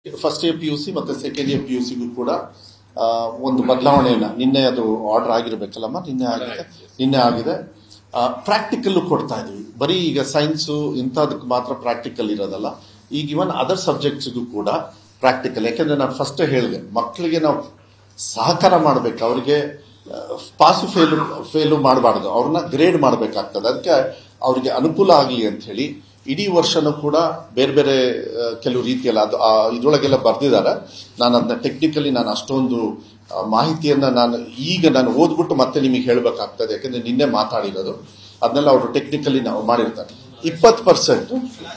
First year PUC ಮತ್ತೆ second year PUCಗೂ ಕೂಡ ಒಂದು ಬದಲಾವಣೆಯನ್ನ ನಿನ್ನೆ ಅದು ಆರ್ಡರ್ ಆಗಿರ್ಬೇಕಲ್ಲಮ್ಮ, ನಿನ್ನೆ ಆಗಿದೆ. ಪ್ರಾಕ್ಟಿಕಲ್ ಕೊಡ್ತಾ ಇದೀವಿ. ಬರೀ ಈಗ ಸೈನ್ಸು ಇಂಥದಕ್ಕೆ ಮಾತ್ರ ಪ್ರಾಕ್ಟಿಕಲ್ ಇರೋದಲ್ಲ, ಈಗ ಇವನ್ ಅದರ್ ಸಬ್ಜೆಕ್ಟ್ಸ್ಗೂ ಕೂಡ ಪ್ರಾಕ್ಟಿಕಲ್. ಯಾಕೆಂದ್ರೆ ನಾನು ಫಸ್ಟ್ ಹೇಳಿದೆ, ಮಕ್ಕಳಿಗೆ ನಾವು ಸಹಕಾರ ಮಾಡ್ಬೇಕು, ಅವ್ರಿಗೆ ಪಾಸು ಫೇಲು ಮಾಡಬಾರ್ದು, ಅವ್ರನ್ನ ಗ್ರೇಡ್ ಮಾಡಬೇಕಾಗ್ತದೆ. ಅದಕ್ಕೆ ಅವ್ರಿಗೆ ಅನುಕೂಲ ಆಗಲಿ ಅಂತ ಹೇಳಿ ಇಡೀ ವರ್ಷನೂ ಕೂಡ ಬೇರೆ ಬೇರೆ ಕೆಲವು ರೀತಿಯಲ್ಲ ಅದು ಇದ್ರೊಳಗೆಲ್ಲ ಬರ್ದಿದ್ದಾರೆ. ನಾನು ಅದನ್ನ ಟೆಕ್ನಿಕಲಿ ನಾನು ಅಷ್ಟೊಂದು ಮಾಹಿತಿಯನ್ನ ನಾನು ಓದ್ಬಿಟ್ಟು ಮತ್ತೆ ನಿಮಗೆ ಹೇಳಬೇಕಾಗ್ತದೆ, ಯಾಕಂದ್ರೆ ನಿನ್ನೆ ಮಾತಾಡಿರೋದು ಅದನ್ನೆಲ್ಲ ಅವರು ಟೆಕ್ನಿಕಲಿ ನಾವು ಮಾಡಿರ್ತಾರೆ. 20%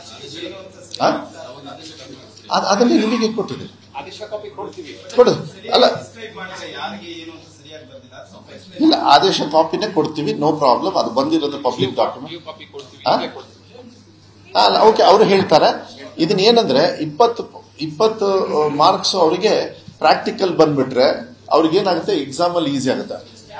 ಅದನ್ನೇ ನಿಮಗೆ ಕೊಟ್ಟಿದೆ. ಕೊಡು ಅಲ್ಲ ಇಲ್ಲ, ಆದೇಶ ಕಾಪಿನೇ ಕೊಡ್ತೀವಿ, ನೋ ಪ್ರಾಬ್ಲಮ್. ಅದು ಬಂದಿರೋದು ಪಬ್ಲಿಕ್ ಡಾಕ್ಯುಮೆಂಟ್. ಅಲ್ಲ ಓಕೆ, ಅವರು ಹೇಳ್ತಾರೆ ಇದನ್ನ ಏನಂದ್ರೆ 20 ಮಾರ್ಕ್ಸ್ ಅವರಿಗೆ ಪ್ರಾಕ್ಟಿಕಲ್ ಬಂದ್ಬಿಟ್ರೆ ಅವ್ರಿಗೆ ಏನಾಗುತ್ತೆ, ಎಕ್ಸಾಮ್ ಅಲ್ಲಿ ಈಸಿ ಆಗುತ್ತೆ.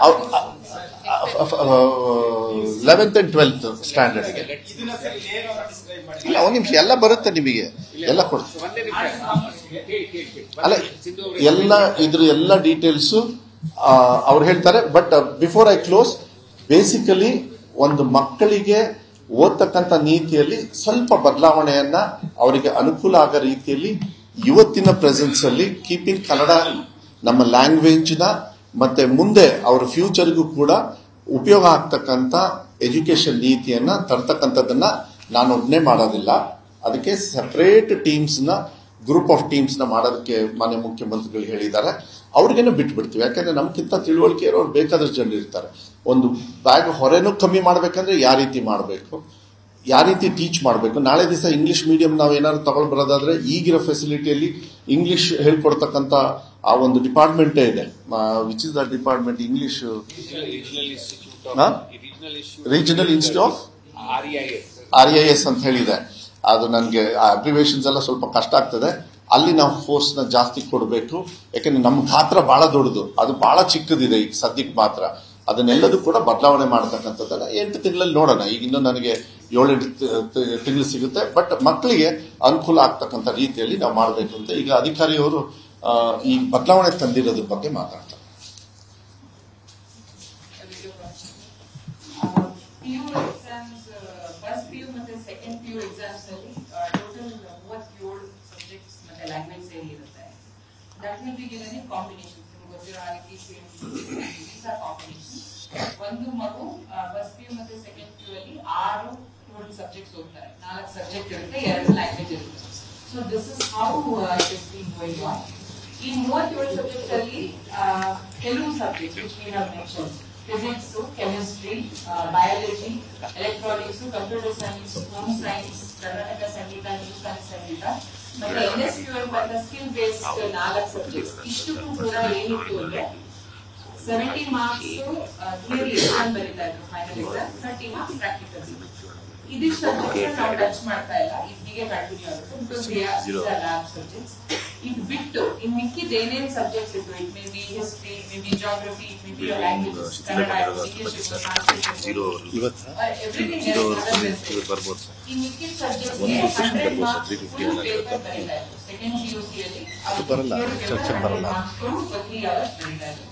11th and 12th ಸ್ಟ್ಯಾಂಡರ್ಡ್ಗೆ ಇಲ್ಲ, ಒಂದು ನಿಮಿಷ, ಎಲ್ಲ ಬರುತ್ತೆ ನಿಮಗೆ, ಎಲ್ಲ ಕೊಡ್ತೀವಿ. ಅಲ್ಲ ಇದ್ರ ಎಲ್ಲ ಡೀಟೇಲ್ಸು ಅವ್ರು ಹೇಳ್ತಾರೆ. But before I close, basically ಒಂದು ಮಕ್ಕಳಿಗೆ ಓದ್ತಕ್ಕಂಥ ನೀತಿಯಲ್ಲಿ ಸ್ವಲ್ಪ ಬದಲಾವಣೆಯನ್ನ ಅವರಿಗೆ ಅನುಕೂಲ ಆಗೋ ರೀತಿಯಲ್ಲಿ ಇವತ್ತಿನ ಪ್ರೆಸೆನ್ಸ್ ಅಲ್ಲಿ ಕೀಪಿಂಗ್ ಕನ್ನಡ ನಮ್ಮ ಲ್ಯಾಂಗ್ವೇಜ್ನ ಮತ್ತೆ ಮುಂದೆ ಅವರ ಫ್ಯೂಚರ್ಗೂ ಕೂಡ ಉಪಯೋಗ ಆಗ್ತಕ್ಕಂಥ ಎಜುಕೇಶನ್ ನೀತಿಯನ್ನ ತರ್ತಕ್ಕಂಥದ್ದನ್ನ ನಾನು ಒಬ್ಬನೇ ಮಾಡೋದಿಲ್ಲ. ಅದಕ್ಕೆ ಸೆಪರೇಟ್ ಟೀಮ್ಸ್ನ, ಗ್ರೂಪ್ ಆಫ್ ಟೀಮ್ಸ್ನ ಮಾಡೋದಕ್ಕೆ ಮಾನ್ಯ ಮುಖ್ಯಮಂತ್ರಿಗಳು ಹೇಳಿದ್ದಾರೆ. ಅವ್ರಿಗೇನೆ ಬಿಟ್ಬಿಡ್ತೀವಿ, ಯಾಕಂದ್ರೆ ನಮ್ಗಿಂತ ತಿಳುವಳಿಕೆ ಇರೋರು ಬೇಕಾದಷ್ಟು ಜನರು ಇರ್ತಾರೆ. ಒಂದು ಬ್ಯಾಗ್ ಹೊರೆನೂ ಕಮ್ಮಿ ಮಾಡ್ಬೇಕಂದ್ರೆ ಯಾವ ರೀತಿ ಮಾಡಬೇಕು, ಯಾವ ರೀತಿ ಟೀಚ್ ಮಾಡಬೇಕು. ನಾಳೆ ದಿವಸ ಇಂಗ್ಲಿಷ್ ಮೀಡಿಯಂ ನಾವು ಏನಾದ್ರು ತಗೊಂಡು ಬರೋದಾದ್ರೆ ಈಗಿರೋ ಫೆಸಿಲಿಟಿಯಲ್ಲಿ ಇಂಗ್ಲಿಷ್ ಹೇಳ್ಕೊಡ್ತಕ್ಕಂಥ ಆ ಒಂದು ಡಿಪಾರ್ಟ್ಮೆಂಟೇ ಇದೆ. Which is the department? English regional institute of RIS ಅಂತ ಹೇಳಿದೆ. ಅದು ನನಗೆ ಅಬ್ರಿವೇಷನ್ಸ್ ಎಲ್ಲ ಸ್ವಲ್ಪ ಕಷ್ಟ ಆಗ್ತದೆ. ಅಲ್ಲಿ ನಾವು ಫೋರ್ಸ್ನ ಜಾಸ್ತಿ ಕೊಡಬೇಕು, ಯಾಕಂದ್ರೆ ನಮ್ಮ ಗಾತ್ರ ಬಹಳ ದೊಡ್ಡದು, ಅದು ಬಹಳ ಚಿಕ್ಕದಿದೆ ಈಗ ಸದ್ಯಕ್ಕೆ ಮಾತ್ರ. ಅದನ್ನೆಲ್ಲದೂ ಕೂಡ ಬದಲಾವಣೆ ಮಾಡತಕ್ಕಂಥದ್ದನ್ನ 8 ತಿಂಗಳಲ್ಲಿ ನೋಡೋಣ. ಈಗ ಇನ್ನೂ ನನಗೆ 7-8 ತಿಂಗಳು ಸಿಗುತ್ತೆ. ಬಟ್ ಮಕ್ಕಳಿಗೆ ಅನುಕೂಲ ಆಗ್ತಕ್ಕಂಥ ರೀತಿಯಲ್ಲಿ ನಾವು ಮಾಡಬೇಕು ಅಂತ ಈಗ ಅಧಿಕಾರಿಯವರು ಈ ಬದಲಾವಣೆ ತಂದಿರೋದ್ರ ಬಗ್ಗೆ ಮಾತಾಡ್ತಾರೆ. That will be given in combinations. These are combinations. ಒಂದು ಮಗು ಫಸ್ಟ್ PU ಮತ್ತೆ ಸೆಕೆಂಡ್ PU ಅಲ್ಲಿ 6 total subjects ಓದ್ತಾರೆ. 4 ಸಬ್ಜೆಕ್ಟ್ ಇರುತ್ತೆ, 2 ಲ್ಯಾಂಗ್ವೇಜ್ ಇರುತ್ತೆ. So this is how it is being going on. ಈ 37 ಸಬ್ಜೆಕ್ಟ್ ಅಲ್ಲಿ ಕೆಲವು subjects which we have mentioned, physics, chemistry, biology, electronics, computer science, home science, Karnataka ಸಂಗೀತ, ಹಿಂದೂಸ್ತಾನಿ ಸಂಗೀತ ಮತ್ತೆ NSQM ಅಂತ ಸ್ಕಿಲ್ ಬೇಸ್ಡ್ 4 ಸಬ್ಜೆಕ್ಟ್ಸ್. ಇಷ್ಟಕ್ಕೂ ಕೂಡ ಏನಿತ್ತು ಅಂದ್ರೆ 70 ಮಾರ್ಕ್ಸ್ ಥಿಯರಿ ಎಕ್ಸಾಮ್ ಬರೀತಾ ಇದ್ರು, ಫೈನಲ್ ಎಕ್ಸಾಮ್ 30 ಮಾರ್ಕ್ಸ್ ಪ್ರಾಕ್ಟಿಕಲ್. ಇದಿಷ್ಟು ಸಬ್ಜೆಕ್ಟ್ಸ್ ನಾವು ಟಚ್ ಮಾಡ್ತಾ ಇಲ್ಲ, ಹೀಗೆ ಕಂಟಿನ್ಯೂ ಆಗುತ್ತೆ because they are lab subjects. ಇದು ಬಿಟ್ಟು ಇನ್ ಮಿಕ್ಕಿದ ಏನೇನ್ ಸಬ್ಜೆಕ್ಟ್ಸ್ ಇತ್ತು, it may be history, may be geography, may be language, Kannada, English, everything ಈ ಮಿಕ್ಕಿದ ಸಬ್ಜೆಕ್ಟ್ಸ್ 100 ಮಾರ್ಕ್ಸ್ ಫುಲ್ ಪೇಪರ್ ಬರೀತಾ ಇದ್ರು. ಸೆಕೆಂಡ್ PUC ಅಲ್ಲಿ ಅದು ಬರಲ್ಲ, ಚರ್ಚೆ ಬರಲ್ಲ, 3 hours ಬರೀತಾ ಇದ್ರು.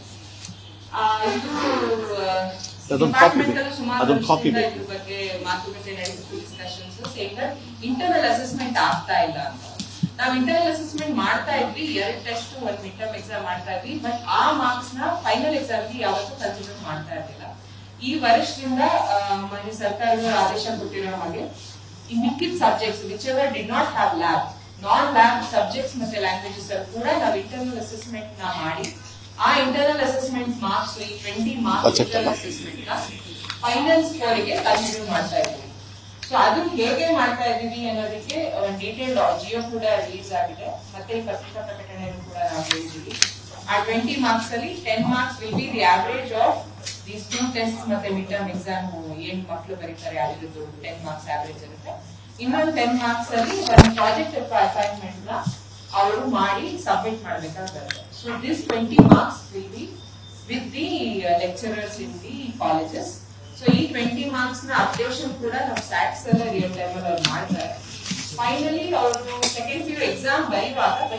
ಬಗ್ಗೆ ಮಾತುಕತೆ ನಡೆಸಿದ್ದು, discussions same that internal assessment ಆಗ್ತಾ ಇಲ್ಲ ಅಂತ. ನಾವು ಇಂಟರ್ನಲ್ ಅಸೆಸ್ಮೆಂಟ್ ಮಾಡ್ತಾ ಇದ್ವಿ, 2 ಟೆಸ್ಟ್, 1 ಮಿಡ್ ಟರ್ಮ್ ಎಕ್ಸಾಮ್ ಮಾಡ್ತಾ ಇದ್ವಿ. ಬಟ್ ಆ ಮಾರ್ಕ್ಸ್ ನ ಫೈನಲ್ ಎಕ್ಸಾಮ್ ಗೆ ಯಾವತ್ತೂ ಕನ್ಸಿಡರ್ ಮಾಡ್ತಾ ಇರ್ಲಿಲ್ಲ. ಈ ವರ್ಷದಿಂದ ಮಾನ್ಯ ಸರ್ಕಾರದ ಆದೇಶ ಕೊಟ್ಟಿರೋ ಹಾಗೆ ಈ ಮಿಕ್ಕಿದ subjects whichever did not have lab, non lab subjects ಮತ್ತೆ ಲ್ಯಾಂಗ್ವೇಜಸ್ ಅಲ್ಲಿ ಕೂಡ ನಾವು ಇಂಟರ್ನಲ್ ಅಸೆಸ್ಮೆಂಟ್ ನ ಮಾಡಿ ಆ ಇಂಟರ್ನಲ್ ಅಸೆಸ್ಮೆಂಟ್ ಮಾರ್ಕ್ಸ್, ಈ 20 ಮಾರ್ಕ್ಸ್ ಇಂಟರ್ನಲ್ ಅಸೆಸ್ಮೆಂಟ್ ನ ಫೈನಲ್ ಸ್ಕೋರ್ ಗೆ ಕನ್ಸಿಡರ್ ಮಾಡ್ತಾ ಇದ್ದೀವಿ. ಸೊ ಅದು ಹೇಗೆ ಮಾಡ್ತಾ ಇದೀವಿ ಅನ್ನೋದಕ್ಕೆ ಡೀಟೇಲ್ ಜಿಯೋ ಕೂಡ ರಿಲೀಸ್ ಆಗಿದೆ, ಮತ್ತೆ ಪತ್ರಿಕಾ ಪ್ರಕಟಣೆಯನ್ನು ಕೂಡ ನಾವು ಹೇಳಿದ್ದೀವಿ. ಆ 20 ಮಾರ್ಕ್ಸ್ ಅಲ್ಲಿ 10 marks will be the average of these 2 test ಮತ್ತೆ ಮಿಡ್ ಟರ್ಮ್ ಎಕ್ಸಾಮ್ ಏನ್ ಮಕ್ಕಳು ಬರೀತಾರೆ ಅದ್ರದ್ದು 10 ಮಾರ್ಕ್ಸ್ ಆವರೇಜ್ ಇರುತ್ತೆ. ಇನ್ನೊಂದು 10 ಮಾರ್ಕ್ಸ್ ಅಲ್ಲಿ ಒಂದು ಪ್ರಾಜೆಕ್ಟ್ ಅಸೈನ್ಮೆಂಟ್ ನ ಅವರು ಮಾಡಿ ಸಬ್ಮಿಟ್ ಮಾಡಬೇಕಾಗುತ್ತೆ. So this 20 marks will be with the lecturers in the colleges. So ಈ 20 marks ನ ಅಪ್ಡೇಷನ್ ಕೂಡ ನಾವು ಸ್ಟಾಟ್ಸ್ ಎಲ್ಲ ರಿಯಲ್ ಟೈಮ್ ಅಲ್ಲಿ ಮಾಡ್ತಾರೆ. ಫೈನಲಿ ಅವರು ಸೆಕೆಂಡ್ PU ಎಕ್ಸಾಮ್ ಬರೆಯುವಾಗ ಬರೀ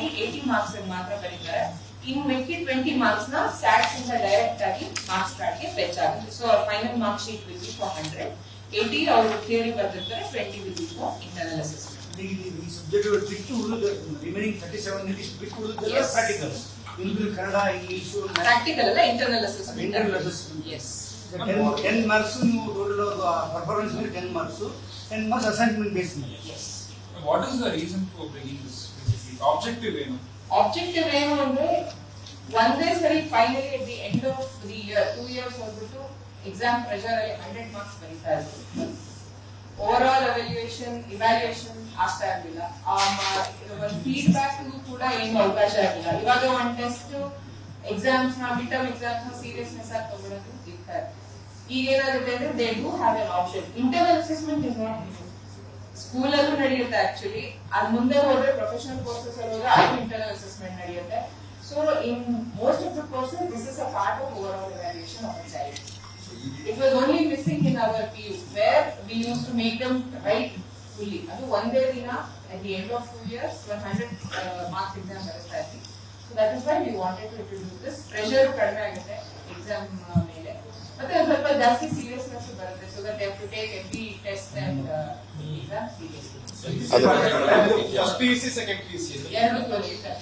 ಮಾರ್ಕ್ಸ್ ಮಾತ್ರ ಬರೀತಾರೆ. ಇನ್ ಮಿಕ್ಕಿ 20 ಮಾರ್ಕ್ಸ್ ನ ಸ್ಟಾಟ್ಸ್ ಇಂದ ಡೈರೆಕ್ಟ್ ಆಗಿ ಮಾರ್ಕ್ಸ್ ಕಾರ್ಡ್ ಗೆ ಫೆಚ್ ಆಗುತ್ತೆ. So final mark sheet will B for 100. 80 ಅವರು ಥಿಯರಿ ಬರ್ತಿರ್ತಾರೆ, 20 ವಿಲ್ ಬಿ ಫಾರ್ ಇಂಟರ್ನಲ್ ಅಸೆಸ್ಮೆಂಟ್. ಈ ಸಬ್ಜೆಕ್ಟ್ ಬಿಟ್ಟು ಉಳಿದ ರಿಮೈನಿಂಗ್ 37 ಮಿನಿಟ್ಸ್ ಬಿಟ್ಟು ಉಳಿದೆಲ್ಲ practical. English, Kannada, English practical ಅಲ್ಲ, internal assessment. Internal assessment. Yes. 10 marks ನೀವು ಟೋಟಲ್ ಪರ್ಫಾರ್ಮೆನ್ಸ್ ಮೇಲೆ 10 ಮಾರ್ಕ್ಸ್, 10 ಮಾರ್ಕ್ಸ್ ಅಸೈನ್ಮೆಂಟ್ ಬೇಸ್ ಮೇಲೆ. S. What is the reason for bringing this? Objective ಏನು? ಆಬ್ಜೆಕ್ಟಿವ್ ಏನು ಅಂದ್ರೆ ಒಂದೇ ಸರಿ finally at the end of the year 2 years ಹೋಗ್ಬಿಟ್ಟು ಎಕ್ಸಾಮ್ ಪ್ರೆಷರ್ ಅಲ್ಲಿ 100 ಮಾರ್ಕ್ಸ್ ಬರೀತಾ ಇದ್ರು. ಓವರ್ ಆಲ್ ಇವ್ಯಾಲ್ಯೂಯೇಷನ್ ಆಗ್ತಾ ಇರಲಿಲ್ಲ. ಒಂದು ಫೀಡ್ಬ್ಯಾಕ್ ಕೂಡ ಏನು ಅವಕಾಶ ಇರಲಿಲ್ಲ. ಇವಾಗ ಒಂದು ಟೆಸ್ಟ್ ಎಕ್ಸಾಮ್ಸ್ ನ ಮಿಡ್ ಟರ್ಮ್ ಎಕ್ಸಾಮ್ಸ್ ನ ಸೀರಿಯಸ್ನೆಸ್ ಆಗಿ ತಗೊಳ್ಳೋದು ಇರ್ತಾ ಇದೆ. ಈಗ ಏನಾಗುತ್ತೆ ಅಂದ್ರೆ they do have an option. Internal assessment is not school ಅಲ್ಲೂ ನಡೆಯುತ್ತೆ. ಆಕ್ಚುಲಿ ಅದ್ ಮುಂದೆ ಹೋದ್ರೆ ಪ್ರೊಫೆಷನಲ್ ಕೋರ್ಸಸ್ ಅಲ್ಲಿ ಹೋದ್ರೆ ಅದು ಇಂಟರ್ನಲ್ ಅಸೆಸ್ಮೆಂಟ್ ನಡೆಯುತ್ತೆ. So in most of the courses this is a part of overall evaluation of a child. It was only missing in our PU where we used to make them write fully. ಅದು ಒಂದೇ ದಿನ at the end of 2 years 100 marks exam ಬರುತ್ತೆ. So that is why we wanted to introduce this. Pressure ಕಡಿಮೆ ಆಗುತ್ತೆ exam ಮೇಲೆ, ಮತ್ತೆ ಸ್ವಲ್ಪ ಜಾಸ್ತಿ ಸೀರಿಯಸ್ನೆಸ್ ಬರುತ್ತೆ. So that they have to take every test and exam seriously. First PUC, second PUC. ಎರಡು ತೋರಿಸ್ತಾರೆ.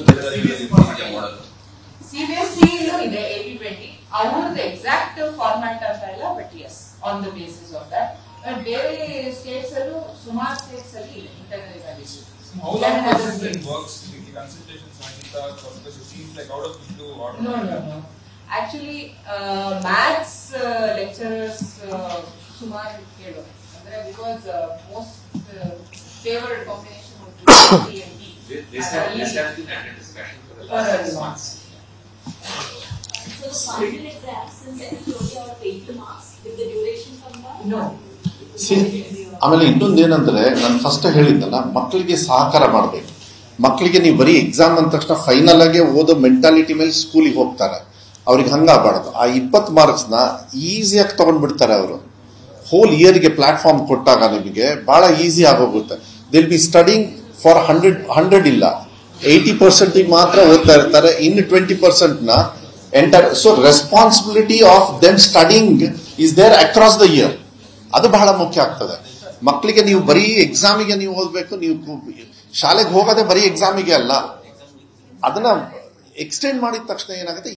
CBSE ಇದೆ 80-20. ಅವ್ರದ್ದು ಎಕ್ಸಾಕ್ಟ್ ಫಾರ್ಮ್ಯಾಟ್ ಅಂತ ಇಲ್ಲ, but as on the basis of that. But ಬೇರೆ ಸ್ಟೇಟ್ಸ್ ಅಲ್ಲೂ ಸುಮಾರು ಸ್ಟೇಟ್ಸ್ ಅಲ್ಲಿ ಇದೆ internal evaluation. How long does it works? The consultations because it seems like out of into order. No. Actually, maths lecturers ಸುಮಾರು ಕೇಳೋ ಅಂದ್ರೆ because most favored combination would be C and D. This has been under discussion for the For last 6 a months. So the final exam, since everybody are 80 marks, with the duration come down? No. ಆಮೇಲೆ ಇನ್ನೊಂದೇನಂದ್ರೆ ನಾನು first ಹೇಳಿದ್ದಲ್ಲ, ಮಕ್ಕಳಿಗೆ ಸಹಕಾರ ಮಾಡಬೇಕು. ಮಕ್ಕಳಿಗೆ ನೀವು ಬರೀ exam ಅಂದ ತಕ್ಷಣ ಫೈನಲ್ ಆಗಿ ಓದೋ ಮೆಂಟಾಲಿಟಿ ಮೇಲೆ ಸ್ಕೂಲಿಗೆ ಹೋಗ್ತಾರೆ. ಅವ್ರಿಗೆ ಹಂಗಾಗಬಾರ್ದು. ಆ 20 ಮಾರ್ಕ್ಸ್ನ ಈಸಿಯಾಗಿ ತಗೊಂಡ್ಬಿಡ್ತಾರೆ ಅವರು. ಹೋಲ್ ಇಯರ್ಗೆ ಪ್ಲಾಟ್ಫಾರ್ಮ್ ಕೊಟ್ಟಾಗ ನಿಮಗೆ ಬಹಳ ಈಸಿ ಆಗೋಗುತ್ತೆ. ದಿಲ್ ಬಿ ಸ್ಟಡಿಂಗ್ ಫಾರ್ 100 ಇಲ್ಲ, 80% ಮಾತ್ರ ಓದ್ತಾ ಇರ್ತಾರೆ. ಇನ್ನು 20% enter. So responsibility of them studying is there across the year. ಅದು ಬಹಳ ಮುಖ್ಯ ಆಗ್ತದೆ. ಮಕ್ಕಳಿಗೆ ನೀವು ಬರೀ ಎಕ್ಸಾಮಿಗೆ ನೀವು ಓದಬೇಕು. ನೀವು ಶಾಲೆಗೆ ಹೋಗೋದೇ ಬರೀ ಎಕ್ಸಾಮಿಗೆ ಅಲ್ಲ. ಅದನ್ನ ಎಕ್ಸ್ಟೆಂಡ್ ಮಾಡಿದ ತಕ್ಷಣ ಏನಾಗುತ್ತೆ,